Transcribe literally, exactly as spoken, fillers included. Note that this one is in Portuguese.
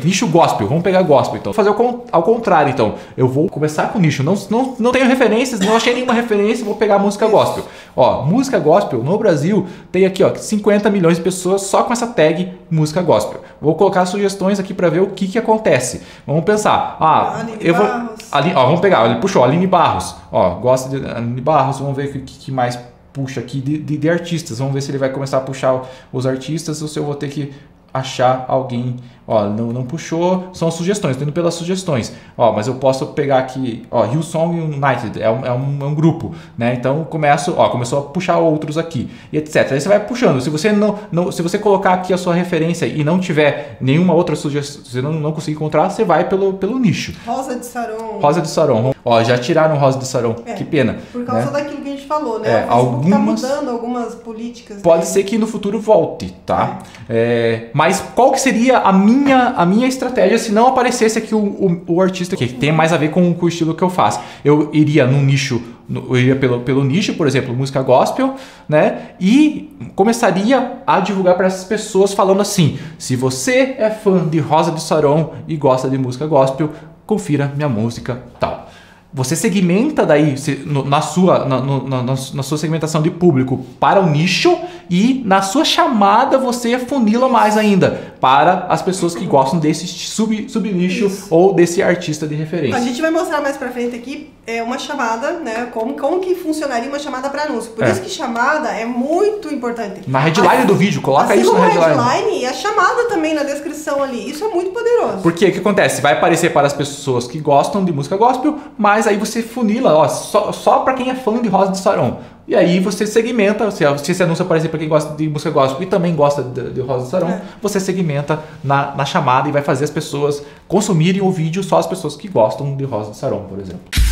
nicho gospel, vamos pegar gospel então. Vou fazer ao, ao contrário então, eu vou começar com nicho, não, não, não tenho referências, não achei nenhuma referência, vou pegar música gospel. Ó, música gospel no Brasil tem aqui ó, cinquenta milhões de pessoas só com essa tag música gospel. Vou colocar sugestões aqui para ver o que que acontece. Vamos pensar, ah, Aline eu vou, Barros. ali, ó, vamos pegar, ele puxou Aline Barros, ó, gosta de Aline Barros, vamos ver o que, que mais puxa aqui de, de, de artistas, vamos ver se ele vai começar a puxar os artistas ou se eu vou ter que achar alguém, ó, não, não puxou, são sugestões, tô indo pelas sugestões, ó, mas eu posso pegar aqui, ó, Hillsong United, é um, é um, é um grupo, né, então começo, ó, começou a puxar outros aqui, e etcétera. Aí você vai puxando, se você não, não se você colocar aqui a sua referência e não tiver nenhuma outra sugestão, você não, não conseguir encontrar, você vai pelo, pelo nicho. Rosa de Saron. Rosa de Saron, ó, já tiraram Rosa de Saron, É, que pena. Por causa né? daquilo que a gente falou, né, É, o Facebook algumas- tá mudando algumas políticas. Pode né? ser que no futuro volte, tá? É, mas qual que seria a minha, a minha estratégia se não aparecesse aqui o, o, o artista aqui, que tem mais a ver com, com o estilo que eu faço? Eu iria num nicho, no- eu iria pelo, pelo nicho, por exemplo, música gospel, né? E começaria a divulgar para essas pessoas falando assim, se você é fã de Rosa de Saron e gosta de música gospel, confira minha música tal. Você segmenta daí se- no- na, sua, na, no- na, na sua segmentação de público para o nicho e na sua chamada você funila mais ainda para as pessoas que gostam desse sub, subnicho Isso. ou desse artista de A referência. gente vai mostrar mais pra frente aqui é uma chamada, né? Como, como que funcionaria uma chamada para anúncio. Por É. isso que chamada é muito importante. Na headline do vídeo, coloca assim isso como na a headline. headline e a chamada também na descrição ali. Isso é muito poderoso. Porque o que acontece? Vai aparecer para as pessoas que gostam de música gospel, mas aí você funila, ó, só, só para quem é fã de Rosa de Saron. E aí você segmenta, se, se esse anúncio aparecer para quem gosta de música gospel e também gosta de, de Rosa de Saron, É. você segmenta na, na chamada e vai fazer as pessoas consumirem o vídeo só as pessoas que gostam de Rosa de Saron, por exemplo.